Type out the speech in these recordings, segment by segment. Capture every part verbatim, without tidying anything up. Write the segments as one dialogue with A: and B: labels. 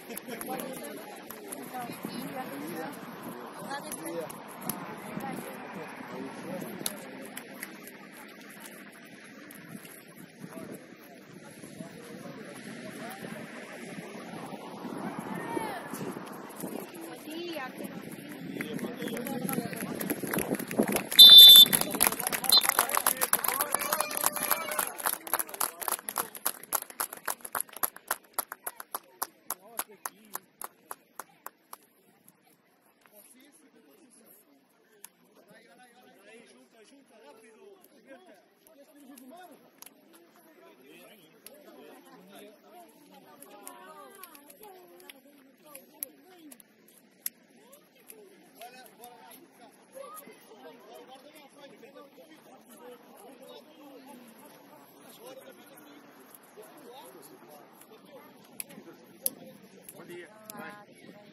A: Bom dia. Vai.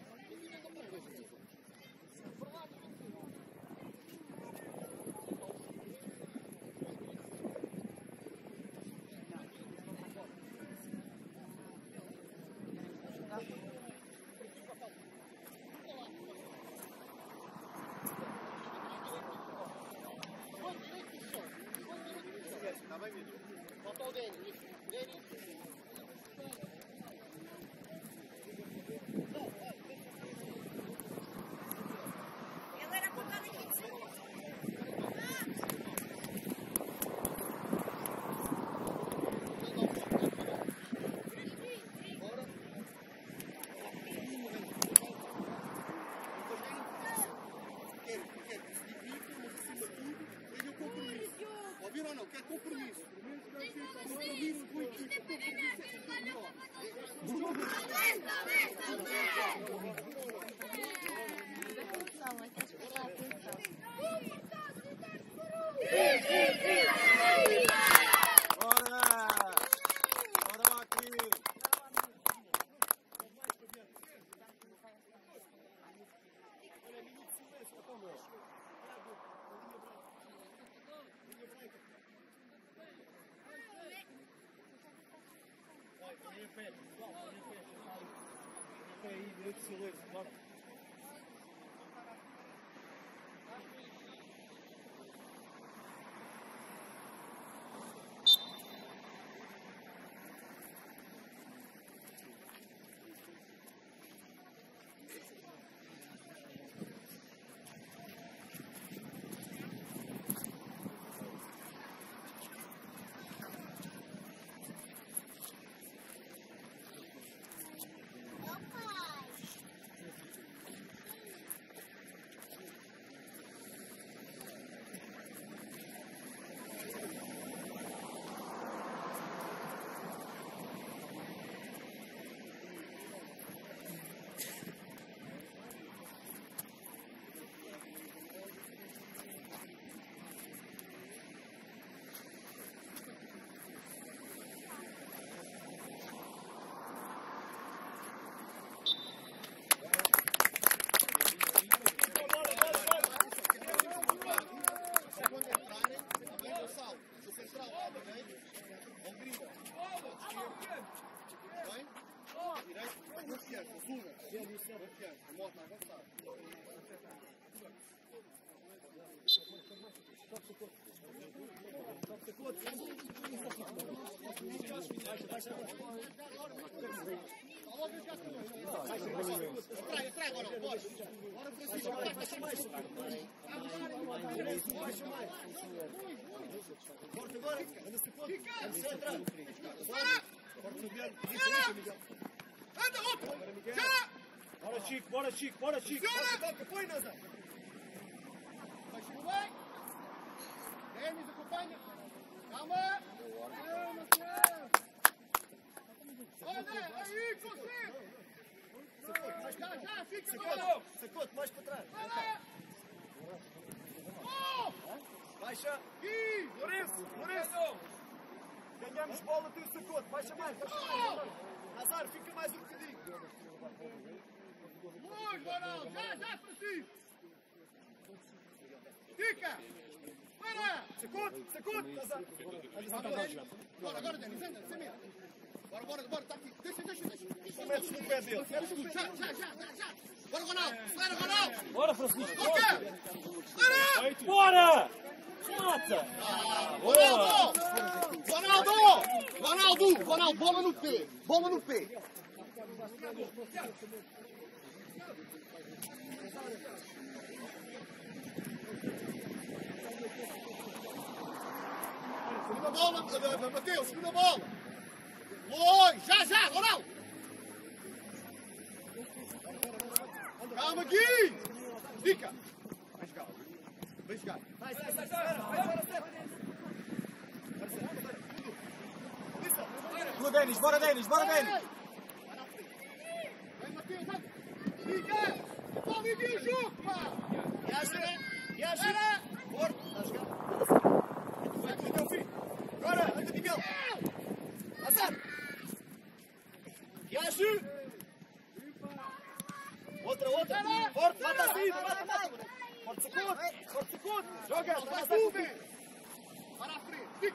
B: Ouviram ou não? Quer compromisso. Compromisso muito.
A: Bora! Bora aqui!
C: Bora, Chico, bora, Chico, bora, Chico.
B: Toca, põe, Nazar. Vai, Chico, vai. Denis, acompanha. Calma. Calma, calma. Olha, aí, consigo. Já, já, fica agora.
C: Sacote, mais para trás.
B: Baixa. Ih,
C: Lourenço, Lourenço. Ganhamos bola, tem o sacote. Baixa mais, baixa mais.
B: Azar, fica mais um bocadinho. Muito, Ronaldo. Já, já, para ti. Fica. Para.
C: Sacote, sacote. Azar.
B: Agora, agora, Denis, anda, sem medo. Bora, bora, bora, está aqui. Deixa, deixa, deixa.
C: no pé dele.
B: Já, já, já, já. Bora, Ronaldo. Bora, Ronaldo.
D: Bora, Francisco.
B: Toca. Bora.
D: Bora! Mata! Boa!
B: Ronaldo. Ronaldo. Ronaldo, bola no pé. Bola no pé. Segunda bola, Mateus, segunda bola. Oi, já, já, Ronaldo. Calma aqui. Fica. Vai jogar. Vai jogar.
C: Sai, sai, sai, sai. Vai, bora, sai.
D: Boa, Denis, bora, Denis, bora, Denis!
B: Vai, Mateus, vai. Fica. Vamos vir o jogo, pá.
C: Viaja, viaja. Forte. Está a jogar. Vai, até o fim. Agora, anda, Miguel. Azar. Viaja. Outra, outra. Forte, mata a saída, mata, mata. Forte, sacude. Forte, sacude. Joga.
B: Vai, sube. Para a frente. Fica.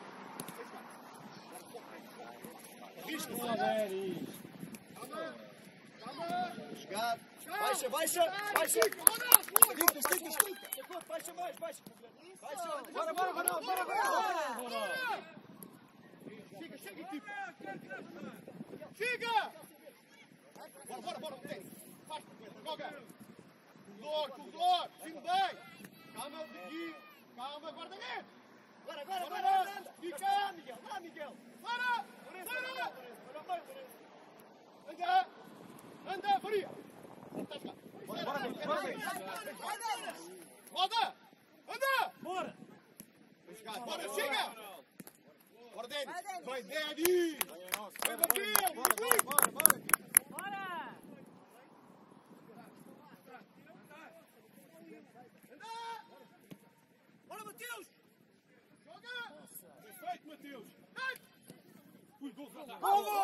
C: Risco.
D: Boa, Denis!
B: Calma. Calma.
C: Jogar. Baixa, baixa, baixa.
B: Ronaldo.
C: Estica, estica, estica. Sacude, baixa mais, baixa. Baixa.
D: Bora, bora, Ronaldo, bora, bora!
B: Chega, chega, equipa. Chega. Bora, bora, bora. Faz, joga. Corredor, corredor. Fica bem. Calma, aqui. Calma, guarda-medo.
C: Agora, agora, agora.
B: Fica.
C: Lá, Miguel, lá, Miguel.
B: Para.
C: Lourenço,
B: Para.
C: anda, Lourenço.
B: Anda. Anda, Faria.
D: Bora, bora, Denis, bora, Denis!
B: Roda. Anda.
D: Bora!
B: Bora, chega. Bora, Denis. Vai, Denis. Vai, Mateus.
D: Bora, bora, bora, bora!
C: Bora, Mateus.
B: Joga.
A: Perfeito, Mateus. Ui, gol, gol,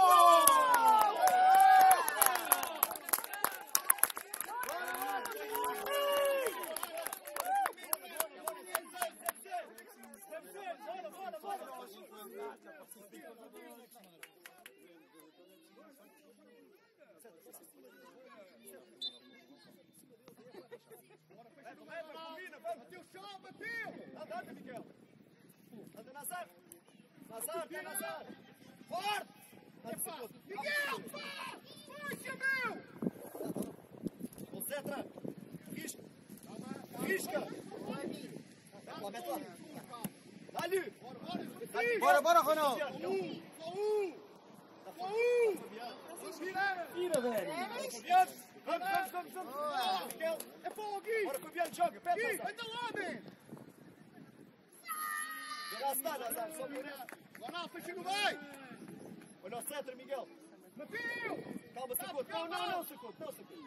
B: Mateus, chama, Mateus.
C: Anda, anda, Miguel. Anda, Nazar. Nazar, vem, Nazar. Forte.
B: Epá, Miguel, pá. Puxa, meu.
C: Concentra. Risca. Risca. Lá, mete lá. Dá-lhe.
D: Bora, bora, Ronaldo!
B: Só um. Só um. Só um. Vamos virar.
D: Tira, Denis!
C: Fabiano. Vamos, vamos, vamos, vamos. Miguel.
B: É para o Gui.
C: Bora, Fabiano, joga. Pé,
B: Gui,
C: passa.
B: anda lá, man.
C: Já está, Nazar. Só Lourenço.
B: Ronaldo, fecha no meio.
C: Olha o centro, Miguel.
B: Mateus.
C: Calma, Sacudo. Não, não, não, Sacudo. Não, Sacudo.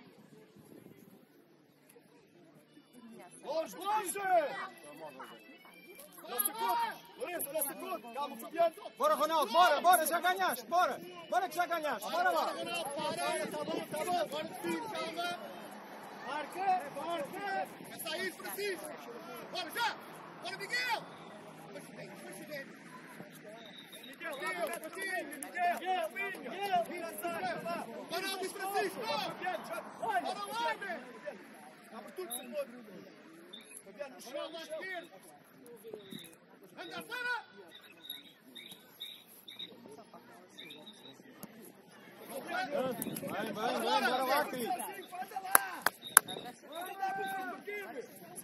C: Longe, longe. Olha o Sacudo. Lourenço, olha o Sacudo. Calma, Fabiano.
D: Bora, Ronaldo, bora, bora, já ganhaste, bora! Bora que já ganhaste, bora lá!
B: Ronaldo, para. Tá bom, tá bom. Agora sim, calma.
C: Marca, marca.
B: É sair, Francisco. Bora, já. Bora, Miguel. Fecha dentro, fecha dentro.
C: Miguel, Miguel, Miguel, Miguel, Miguel, vira a lá.
B: Ronaldo e Francisco.
C: Olha,
B: Bora lá, man.
C: abre tudo, Sacudo. Fabiano, no chão,
B: Ronaldo à
C: no chão.
B: esquerda. Anda, Sara.
D: Vai, vai, vai, bora lá, Cris!
C: Faz lá. Vai lá pro fundo do time.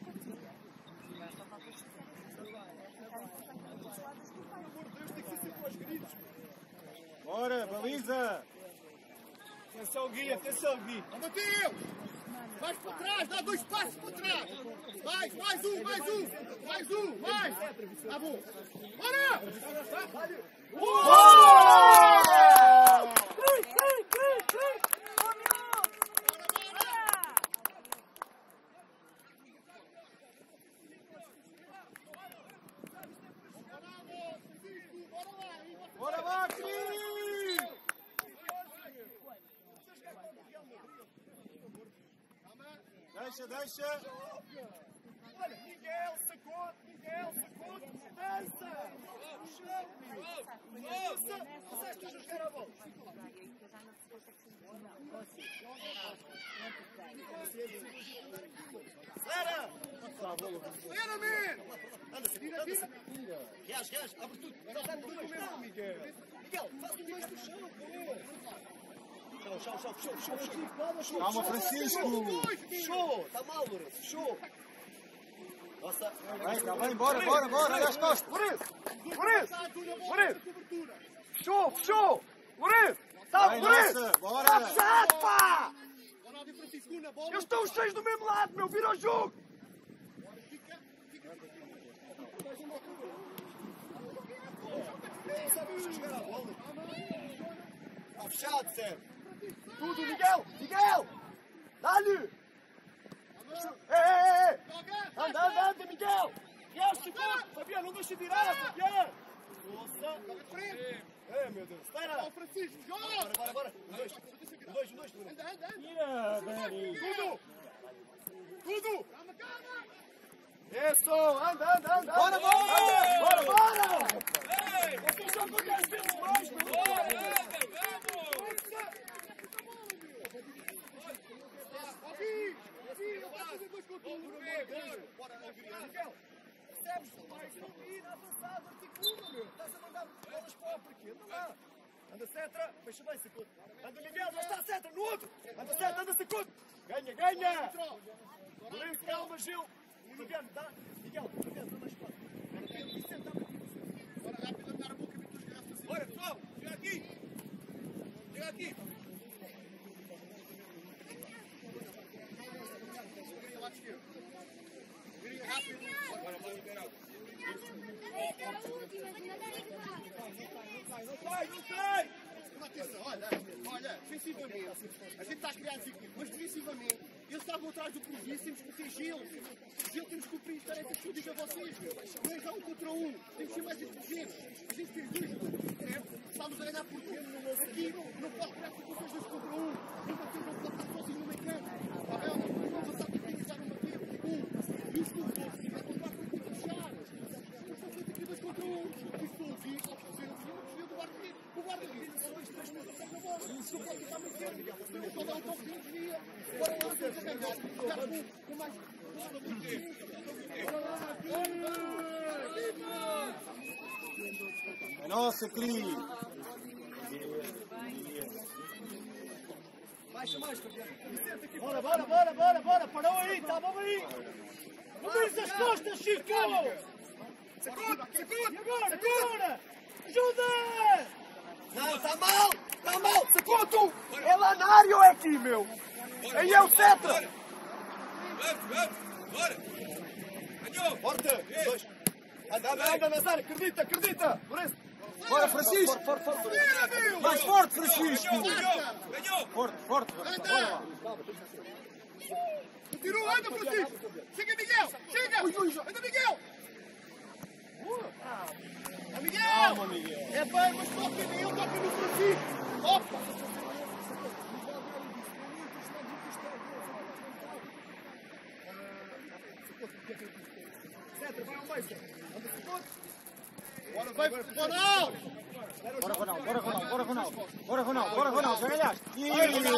C: Pelo amor de Deus, tem que ser sempre aos gritos.
D: Bora, baliza!
C: Atenção, Gui, atenção, Gui.
B: Ó, Mateus. Vais para trás, dá dois passos para trás. Mais, mais um, mais um. Mais um, mais. Tá bom. Bora.
D: Bora lá, Cris! Deixa, deixa!
C: Olha, Miguel, Sacudo, Miguel, Sacudo, dança. No chão. Dança. Dança, estás a jogar a bola. Acelera!
B: Acelera, man!
C: Anda-se, anda-se. Reage, reage, abre tudo. Faz tudo no mesmo, Miguel. Miguel, faz um dois no chão, pô. Chão, chão, chão, fechou, fechou, fechou.
D: Calma, Francisco.
C: Fechou, tá mal, Lourenço, fechou. Nossa.
D: Vai, vai, bora, bora, bora, olha as costas.
C: Lourenço, Lourenço, Lourenço. Fechou, fechou. Lourenço, tá,
D: Vai,
C: Lourenço.
D: nossa, bora.
C: Tá pesado, pá.
B: Ronaldo e Francisco na bola.
C: Eles estão os seis do mesmo lado, meu, vira o jogo. Está fechado, Sérgio. Tudo, Miguel! Miguel! Dá-lhe! Ei, ei, ei! Anda, anda, anda, Miguel! Miguel, chegou! Fabiano, não deixa virar, Fabiano! Nossa! É, meu Deus! Espera!
B: Francisco, joga!
C: Bora, bora, bora! Um, dois! Um, dois, um, dois!
B: Anda, anda, anda!
D: Tira, Dani.
B: Tudo! Tudo! Calma, calma!
C: Isso! Anda, anda, anda!
D: Bora, bora!
C: Bora, bora! Vocês só acontecem vezes mais, meu! Percebes? Vai subir, avançado, articula, meu. Estás a mandar bolas para o porquê? Anda lá. Anda, Cetra. Fecha bem, Secundo. Anda, Miguel. Lá está, Cetra. No outro. Anda, Cetra. Anda, Secundo. Ganha, ganha. Lourenço, calma, Gil. Fabiano, dá. Miguel, Fabiano, dá mais fácil. Vicente, dá para ti.
B: Bora, rápido, andar a boca e tu chegaste assim.
A: Bora, pessoal, chega aqui. Chega aqui.
B: Vira lado esquerdo. Vira rápido.
A: Bora, bora, liberar.
B: Não sai, não sai! Atenção, olha, olha, defensivamente, a gente está a criar desequilíbrio, mas defensivamente, eles estavam atrás do prejuízo, temos que ter Gil. Gil, temos que cumprir as tarefas que eu digo a vocês. Não é já um contra um, temos que ser mais inteligentes. A gente fez dois gols, certo? Estamos a ganhar por dois. Aqui não pode criar situações dois contra um. Não vocês vão passar sozinhos no meio campo. Está bem? Não vão passar por utilizar o Mateus. Um. E os gols, se vai comprar com o fechar. Não são feito aqui dois contra um. E estou a ouvir, ao fazer o desvio do guarda-redes. O guarda-redes são dois, três minutos a bola. Isso pode ficar muito tempo. Eu estou a dar um toque de desvio. Bora lá, temos a ganhar. Já com, com mais.
D: É nosso, Cris.
C: Baixa mais, Fabiano. Bora, bora, bora, bora, bora. Parou aí, tá bom aí. Não vires as costas, Chico. Segura, segura, agora, segura. Ajuda. Não, tá mal, tá mal. Segura tu. É lá na área ou é aqui, meu? Aí é o Cetra.
A: Vamos, vamos, bora. Ganhou.
C: Forte, dois. Anda, anda, anda, Nazar, acredita, acredita. Lourenço.
D: Bora, Francisco.
C: Forte, forte, forte.
D: Mais forte, Francisco.
A: Ganhou, ganhou.
D: Forte, forte. Bora lá.
B: Continua, anda, Francisco! Chega, Miguel! Chega! Anda, Miguel! Ah, Miguel!
D: Calma, Miguel.
B: É bem, mas toca em mim, toca no Francisco! Opa!
C: Cetra, vai ao meio, Cetra. Anda, segundo.
B: Bora, vai, Ronaldo!
D: Bora, Ronaldo, bora, Ronaldo, bora, Ronaldo. Bora, Ronaldo, bora, Ronaldo, já ganhaste. Isso.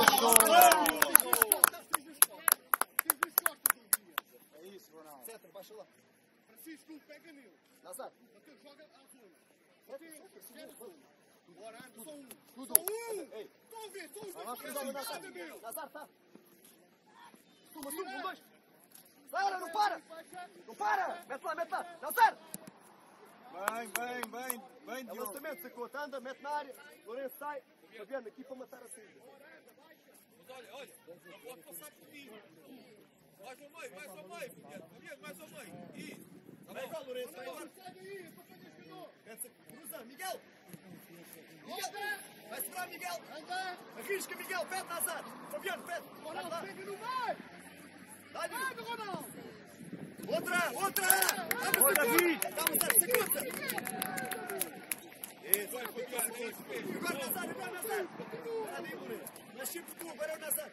D: É isso, Ronaldo.
C: Cetra, baixa lá.
B: Francisco, pega nele.
C: Nazar.
B: Mateus, joga à zona. Mateus, chega à zona. Bora, anda, só um. Só um! Estão a ver, só os dois.
C: Nazar, Nazar.
B: Anda, meu.
C: Nazar, tá. Toma, toma, um, dois. Nazar, não para. Não para. Mete lá, mete lá. Nazar.
D: Bem, bem, bem, bem, Diogo.
C: Avançamento, Sacota, anda, mete na área. Lourenço sai. Fabiano, aqui para matar a saída.
A: Mas olha, olha, não pode passar por ti. Mais ao meio, mais ao meio, Fabiano. Fabiano, mais ao meio. Isso. Tá
C: Vai
A: bom.
C: cá, Lourenço, vai lá.
B: Sai daí, para fazer esse jogador.
C: Mete-se, cruza, Miguel. Miguel, vai segurar, Miguel.
B: Anda!
C: Arrisca, Miguel, pede, Nazar. Fabiano, pede. Vai
B: Ronaldo,
C: lá.
B: pega no meio!
C: Dá-lhe.
B: Anda, Ronaldo!
C: Outra, outra. Vamos, David. Vamos, Sacota. Isso, vai, Fabiano, isso mesmo. Agora, Nazar, agora, Nazar. Espera ali, Lourenço. Mas sempre tu, agora é o Nazar.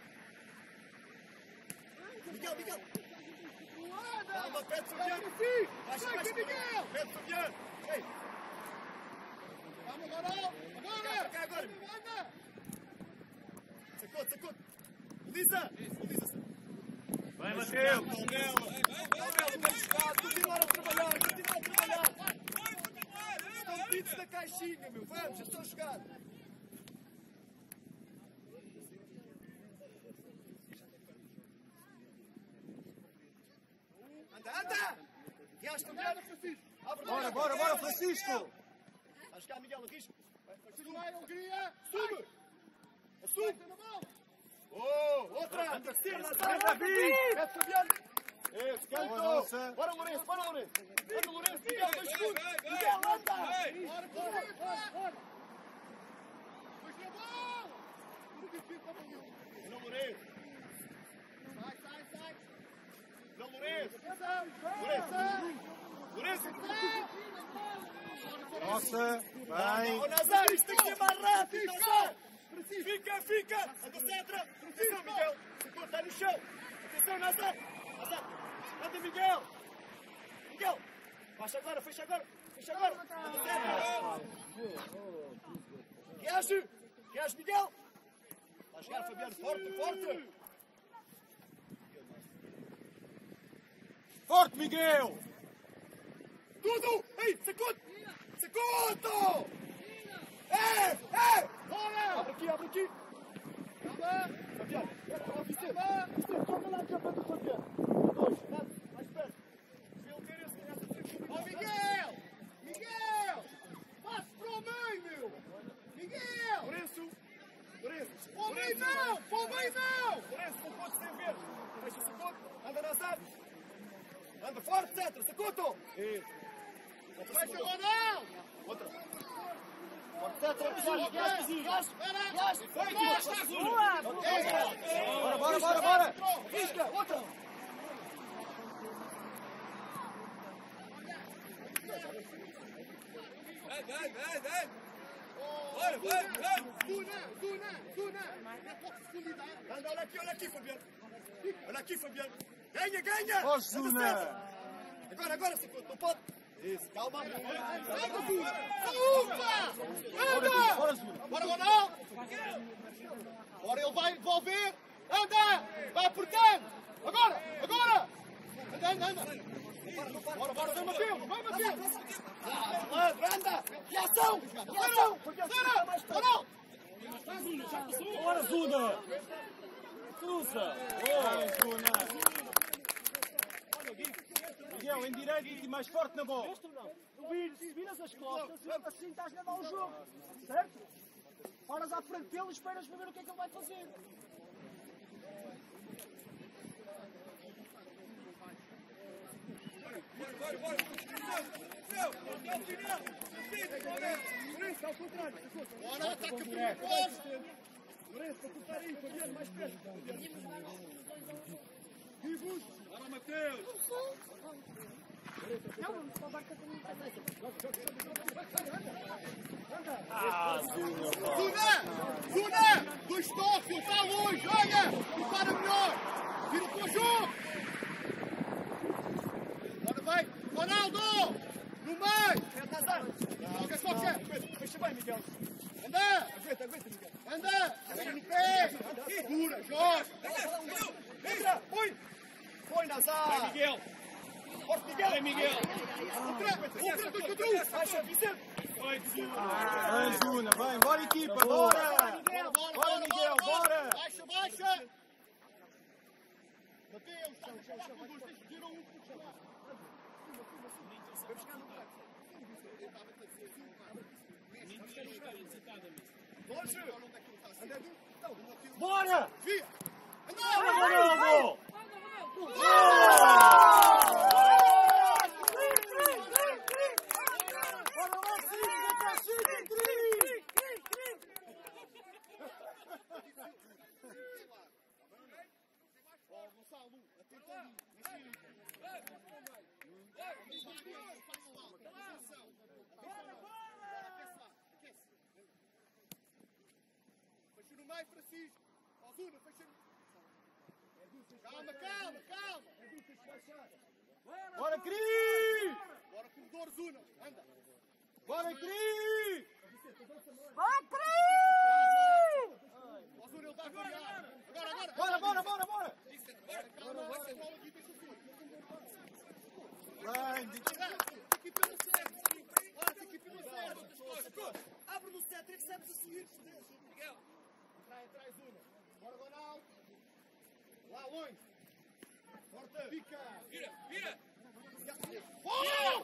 C: Miguel, Miguel. Calma, pede, Fabiano. Baixa,
B: Vai,
C: baixa.
B: Miguel!
C: Pede, Fabiano. Ei,
B: Vamos, Ronaldo! Agora!
C: cá agora.
B: Anda!
C: Sacota. Sacode, sacode. Lisa! Lisa!
E: Vai, Mateus!
C: Continuar a trabalhar, continuar a trabalhar! Estão pedidos da caixinha, meu! Vamos, é só jogar! Anda, anda! Guiaste a mulher, Francisco!
D: Bora, bora, bora, Francisco!
C: A jogar, Miguel, arrisco! Alegria! Sube! Sube! Oh, outra! Anda, Cena! Sai, David! É Fabiano! Esse, canto! Bora, Lourenço, bora, Lourenço! Anda, Lourenço! Miguel, dois segundos! Miguel, anda! Bora, bora, bora! Pois na bola! Não, Lourenço! Sai, sai, sai! Não, Lourenço! Lourenço! Lourenço!
D: Nossa, vai!
C: Ô, Nazar, isto tem que ser mais rápido, Nazar! Fica, fica! Anda, Cetra! Atenção, Miguel! Ficou, está no chão! Atenção, Nazar! Nazar! Anda, Miguel! Miguel! Baixa agora, fecha agora! Fecha agora! Anda, Cetra! Reage! Reage, Miguel! Vai chegar, Fabiano! Forte, forte!
D: Forte, Miguel!
C: Tudo! Ei, sacude! Sacudo! É! É! Bora! Abre aqui, abre aqui! Fabiano! Ó, Vicente! Vicente, toca lá a capa do Fabiano! Dois, vamos, mais perto! Se ele ter esse, essa frente... Ó, Miguel! Miguel! Passe para o meio, meu! Miguel! Lourenço! Lourenço! Para o meio não! Para o meio não! Lourenço, não pode sem ver! Fecha o sacudo! Anda, Nazar! Anda forte, Cetra! Sacudo! Isso! Fecha o Ronaldo! Outra! Forte, Cetra! Gás, gás, gás! Gás!
D: Bora, bora, bora, bora!
C: Risca! Outra!
A: Vai, vai, vai, vai! Bora, vai, vai!
C: Zuna, Zuna, Zuna! É pouca profundidade! Anda, olha aqui, olha aqui, Fabiano! Olha aqui, Fabiano! Ganha, ganha!
D: Ó, Zuna!
C: Agora, agora, Sacudo, não pode! Isso, calma! Anda, Zuna! Ufa! Anda!
D: Bora, Zuna!
C: Bora, Ronaldo! Agora ele vai devolver! Anda! Vai apertando! Agora! Agora! Anda, anda, anda! Bora, bora, vai, Mateus! Vai, Mateus! Anda, anda! Reação! Reação! Sara! Ronaldo!
E: Bora, Zuna! Cruza!
D: Vai, Zuna! Miguel, em direito e mais forte na bola!
F: Se viras as costas, assim estás a dar o jogo, certo? Paras à frente dele e esperas para ver o que é que ele vai fazer.
A: Bora, bora, bora! Meu, até o final!
C: Lourenço, ao contrário! Bora, ataca por poste! Lourenço, para cortar aí, Fabiano, mais perto! Vivos!
A: Bora, Mateus!
F: Não, vamos para a barca também.
E: Ah, Zuna!
C: Zuna! Zuna! Dois toques, está longe, olha! Prepara melhor! Vira para o jogo! Agora vai! Ronaldo! No meio! Joga só que é! Fecha bem, Miguel! Anda! Aguenta, aguenta, Miguel! Anda! Pega no pé! Segura, joga! Entra! Põe! Põe, Nazar!
E: Vai, Miguel!
C: Forte, Miguel!
E: Vai, Miguel!
C: Outra! Outra, dois contra um! Baixa, Vicente!
E: Vai, Zuna!
D: Vai, Zuna! Vai, bora, equipa! Bora! Bora, Miguel! Bora!
C: Baixa, baixa! Mateus! Chão, chão, chão! Os dois viram um por chamar! Vamos chegar no carro! Longe! Anda aqui!
D: Bora!
C: Via!
E: Bora,
C: Anda!
E: Ronaldo!
C: Fecha no meio, Francisco! Ó, Zuna, fecha no... Calma, calma, calma!
D: Bora, Cri!
C: Bora, corredor, Zuna! Anda!
D: Bora, Cri!
F: Vai, Cris!
C: Ó, Zuna, ele vai variar!
D: Grande.
B: Aqui pelo centro. Olha, aqui pelo centro. Abre no centro e recebes a seguir.
A: Miguel.
B: Traz, traz uma. Bora, Ronaldo. Lá longe. Forte. Pica.
A: Vira, vira.
B: Oh!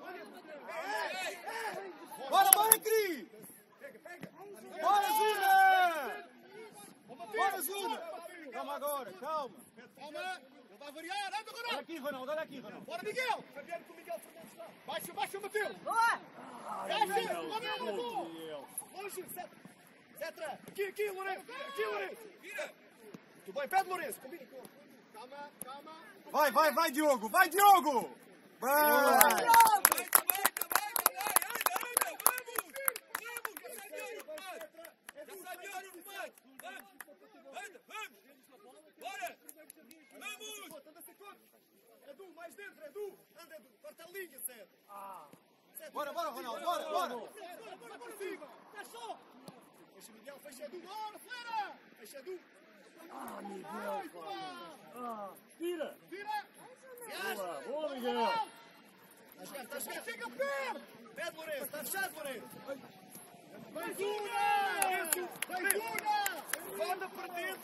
D: Bora, bora, Cris! Bora, Zuna! Bora, Zuna! Calma agora, calma.
B: Calma. Ele vai variar. Anda,
D: Olha
B: Ronaldo.
D: aqui, Ronaldo, olha aqui, Ronaldo.
B: Bora, Miguel.
C: Fabiano com o Miguel Fernandes está.
B: Baixa, baixa, Mateus.
F: Boa!
B: Baixa. Ronaldo.
C: Longe, Cetra. Cetra. Aqui, aqui, Lourenço. Aqui, Lourenço.
A: Vira.
C: Tudo bem, pede, Lourenço. Combina com ele.
B: Calma, calma.
D: Vai, vai, vai, Diogo! Vai, Diogo! Vai!
A: Vai, vai, vai, vai, vai. Anda, anda. Vamos. Vamos. Já sai de olho no remate. Já sai de olho no remate. Vamos. Anda, vamos. Bora. Vamos.
C: Anda, Secondo. Edu, mais dentro, Edu. Anda, Edu. Corta a linha, Cetra.
D: Bora, bora, Ronaldo, bora, bora!
C: Bora, bora, bora, cima. Fechou. Fecha, Miguel. Fecha, Edu. Bora, fora. Fecha, Edu.
E: Ah, Miguel, cara. Ah, tira.
B: Vira.
E: Boa, boa, Miguel.
C: Está a chegar, está a chegar. Chega perto. Pede, Lourenço. Está fechado, Lourenço.
B: Mais uma. Mais uma.
C: Anda para dentro.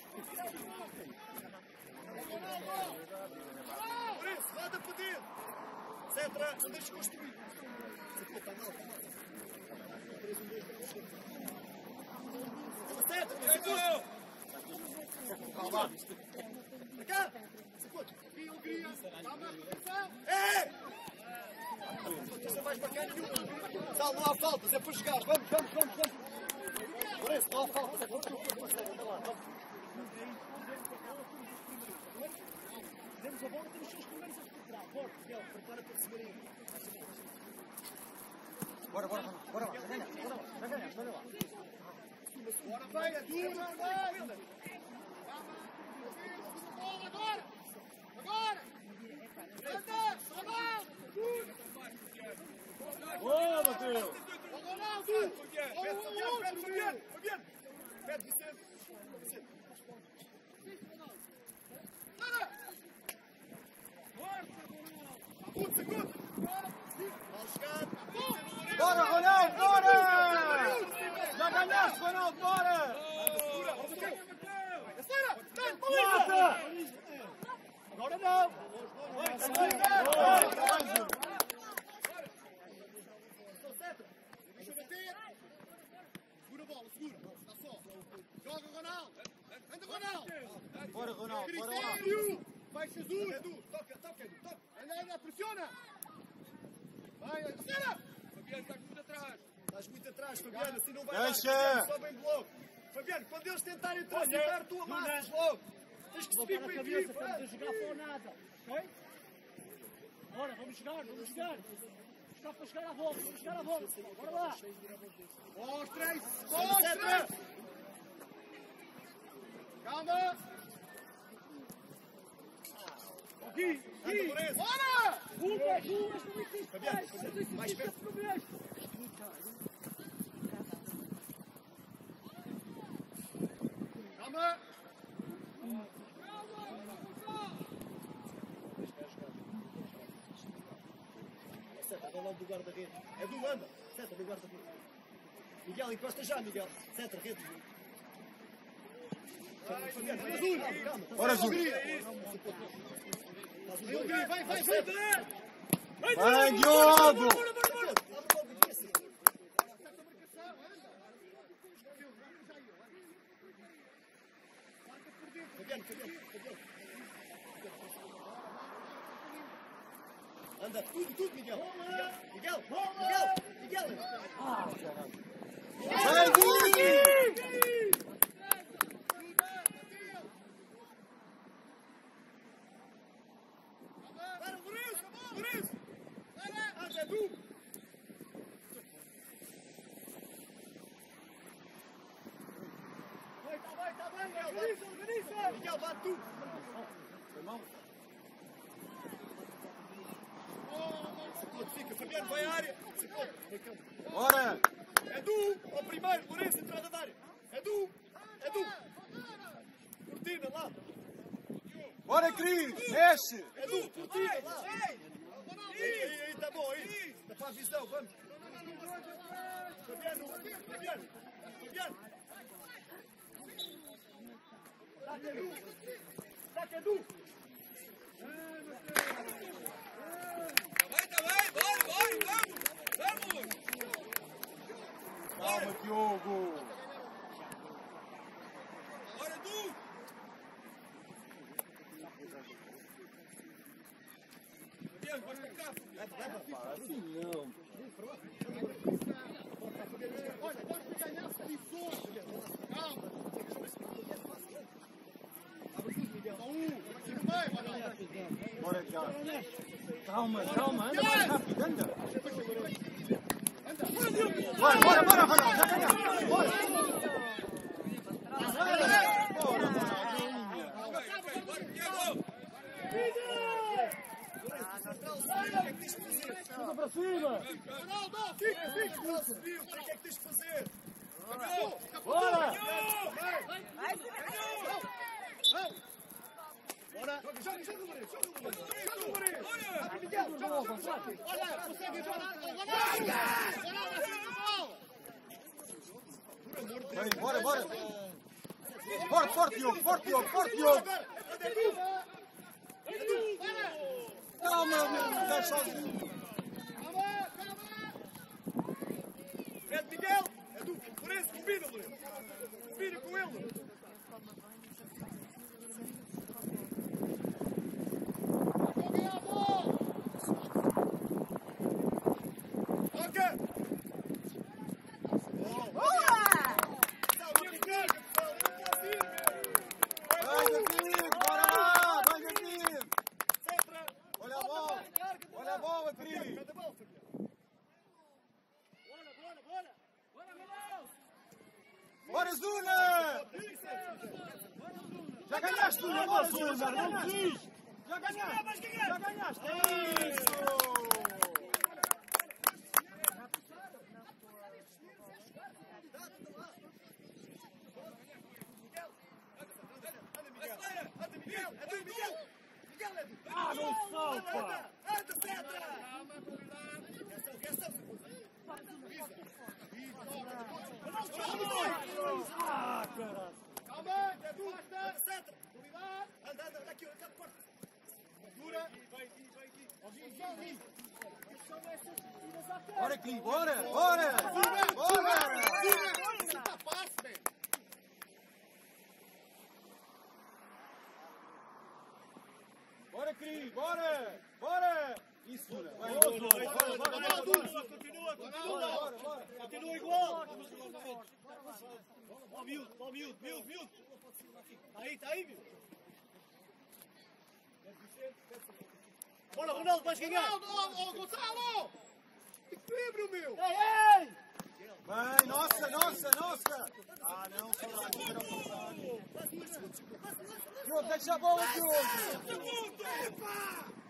C: Lourenço, anda para dentro. Cetra, deixa construir. Cetra,
A: Chegou.
D: Calma.
C: para cá.
B: E eu queria. Calma. Atenção.
C: É! Você mais para cá nenhum. Sal, não há faltas, é para jogar. Vamos, vamos, vamos, vamos. Lourenço, não há faltas, é para jogar. Anda lá, vamos.
F: Demos a bola, temos que os primeiros a recuperar. Bora, Miguel, prepara para receber aí.
D: Bora, bora, Ronaldo, bora lá, já ganhaste, bora lá, já ganhaste, olha lá.
B: Bora, vai. É duro, vai. Calma. Bola agora. Agora. Anda. Ronaldo.
E: Boa, Mateus.
B: Ronaldo.
C: Pede, Fabiano, pede, Fabiano, Fabiano. Pede, Vicente. Vicente.
B: Para.
C: Um segundo. Mal chegado.
D: Bora, Ronaldo, bora! Já ganhaste, Ronaldo, bora!
E: Mata!
C: Agora não.
B: Deixa eu bater. Segura a bola, segura. Está só. Joga, Ronaldo. Anda, Ronaldo.
D: Bora, Ronaldo, bora lá.
B: Critério. Vai, Jesus.
C: Edu, toca, toca, Edu, toca.
B: Anda, anda, pressiona. Vai, pressiona.
A: Fabiano está muito atrás.
C: Estás muito atrás, Fabiano, assim não vai
D: Deixa.
C: dar. Fabiano, só bem de logo. Fabiano, quando eles tentarem transitar, tu amassas logo. Tens que subir
F: Para
C: para
F: a
C: a
F: cabeça,
C: equipa.
F: estamos a jogar para o nada. Ok? Bora, vamos jogar, vamos jogar. Está para chegar à volta, vamos chegar à volta. Bora lá.
B: Mostrem.
C: Cetra.
B: Mostrem. Calma.
C: Aqui, anda, Lourenço.
B: Bora.
F: Ruas, ruas, não existe
C: Fabiano,
F: mais. Não existe
C: mais perto.
F: esse problema.
B: Calma.
C: Seta, vai logo do guarda-redes. É do anda. Seta, do guarda-redes. Miguel, encosta já, Miguel. Seta, redes. Fabiano, calma, calma.
D: Bora, Zuna.
B: Vai, vai, vai, vai.
D: Vai, Diogo!
C: Fabiano, Fabiano, Fabiano. Anda, tudo, tudo, Miguel. Miguel, Miguel, Miguel, Miguel.
D: Vai, Diogo!
C: Para, Lourenço, Lourenço. Anda, Edu.
F: Vai, tá bem, tá bem. Organiza, organiza.
C: Miguel, bate tu. Secondo, fica. Fabiano, vai à área. Secondo.
D: Bora!
C: Edu, ao primeiro. Lourenço, entrada da área. Edu, Edu. Cortina, lá.
D: Bora, Cris! Mexe!
C: Edu, cortina, lá. Aí, aí, aí, tá bom, aí. Tá para a visão, vamos. Fabiano, Fabiano, Fabiano. Dá, Cadu. Dá, Cadu.
A: Vai, tá bem, bora, bora, vamos! Vamos!
E: Calma, Diogo.
A: Bora, Du! Deus, pode ficar.
E: Assim não.
B: Olha, vamos ganhar as visões. Calma.
D: Bora já. Calma, calma, anda mais rápido, anda. Bora, bora, bora, Ronaldo, já ganhamos. Bora.
E: Anda para cima.
C: Ronaldo, fica, fica. Não se viu, o que é que tens de fazer?
E: Bora.
C: Bora. Joga, joga, joga o Marinho, joga o Marinho. Joga o Marinho. Olha, Miguel, joga, joga, joga. Olha, consegue parar.
D: Vai, bora, bora. Forte, forte, Diogo, forte, Diogo, forte, Diogo. Calma, meu, estás sozinho.
C: Fred Miguel, é tu, por isso, combina-lhe. Combina com ele.
D: Bora, Zuna! Já ganhaste, Zuna! Bora, Zuna!
E: Não desiste.
D: Já ganhaste! Já ganhaste! Isso!
E: Ah, não salta.
C: Anda, Cetra! Atenção, atenção!
E: Ah, caralho.
C: Calma, é tu, anda, Cetra! Cuidado! Anda, anda, daqui, anda, porta! Dura! Vai aqui, vai aqui!
D: Bora, Cli, bora! Bora! Bora!
B: Você tá fácil, velho.
D: Bora, Cli, bora! Bora! Isso, Zuna! Vai, bora, bora, bora, bora, bora!
C: Continua, continua!
D: Bora, bora!
C: Continua igual! Ó, miúdo, ó, miúdo, miúdo, miúdo! Aí, tá aí, miúdo! Bora, Ronaldo, vais ganhar!
B: Ronaldo, ô, ô, Gonçalo! Equilíbrio, meu!
C: Ei, ei!
D: Vai, nossa, nossa, nossa! Ah, não, só lá, não era o Diogo, deixa a bola, Diogo!
C: Epa!